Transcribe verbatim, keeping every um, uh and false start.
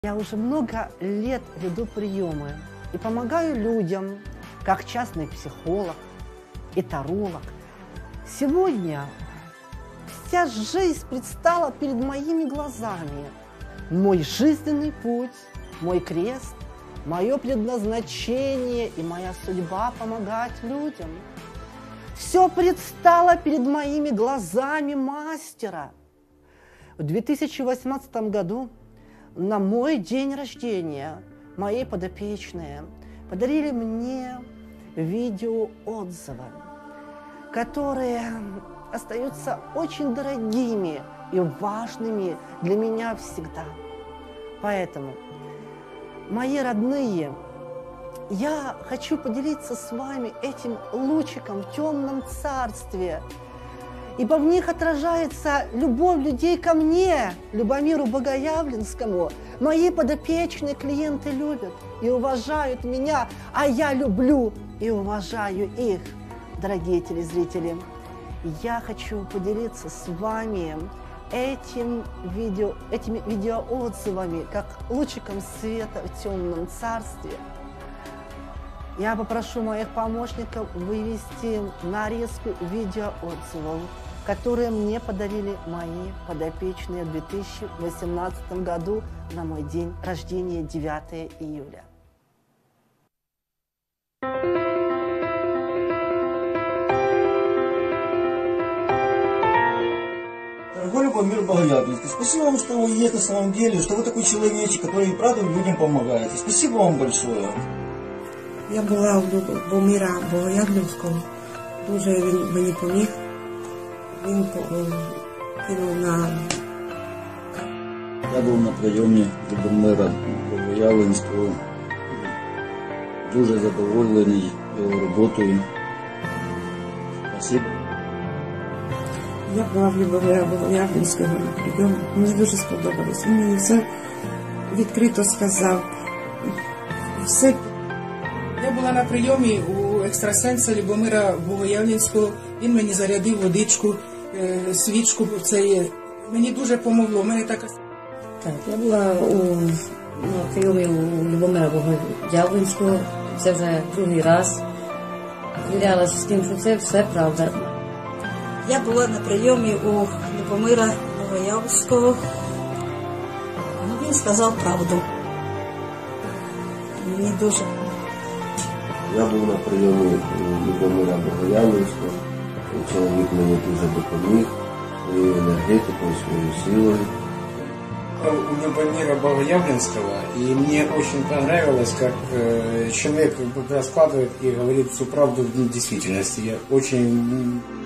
Я уже много лет веду приемы и помогаю людям, как частный психолог и таролог. Сегодня вся жизнь предстала перед моими глазами. Мой жизненный путь, мой крест, мое предназначение и моя судьба помогать людям. Все предстало перед моими глазами мастера. В две тысячи восемнадцатом году на мой день рождения мои подопечные подарили мне видеоотзывы, которые остаются очень дорогими и важными для меня всегда. Поэтому, мои родные, я хочу поделиться с вами этим лучиком в темном царстве, ибо в них отражается любовь людей ко мне, Любомиру Богоявленскому. Мои подопечные клиенты любят и уважают меня, а я люблю и уважаю их, дорогие телезрители. Я хочу поделиться с вами этим видео, этими видеоотзывами, как лучиком света в темном царстве. Я попрошу моих помощников вывести нарезку видеоотзывов, которые мне подарили мои подопечные в две тысячи восемнадцатом году на мой день рождения, девятое июля. Дорогой Любомир Богоявленский, спасибо вам, что вы есть на самом деле, что вы такой человечек, который правда людям помогаете. Спасибо вам большое. Я була у Любомира Богоявленського, дуже він мені поміг. Він кинув на... Я був на прийомі Любомира Богоявленського, дуже задоволений його роботою. Спасибо. Я була в Любомира Богоявленського на прийомі, мені дуже сподобалось. Він мені все відкрито сказав. Все. Я була на прийомі у екстрасенса Любомира Богоявленського. Він мені зарядив водичку, свічку. Це мені дуже помогло. Мене така... Так, я була у, на прийомі у Любомира Богоявленського. Це вже другий раз. Звірялася з тим, що це все правда. Я була на прийомі у Любомира Богоявленського. Він сказав правду. Мені дуже... Я був на прийомі у Любомира Богоявленського. Чоловік мені дуже допоміг своєю енергетикою, своєю силою. У Любомира Богоявленского, и мне очень понравилось, как э, человек раскладывает и говорит всю правду в действительности. Я очень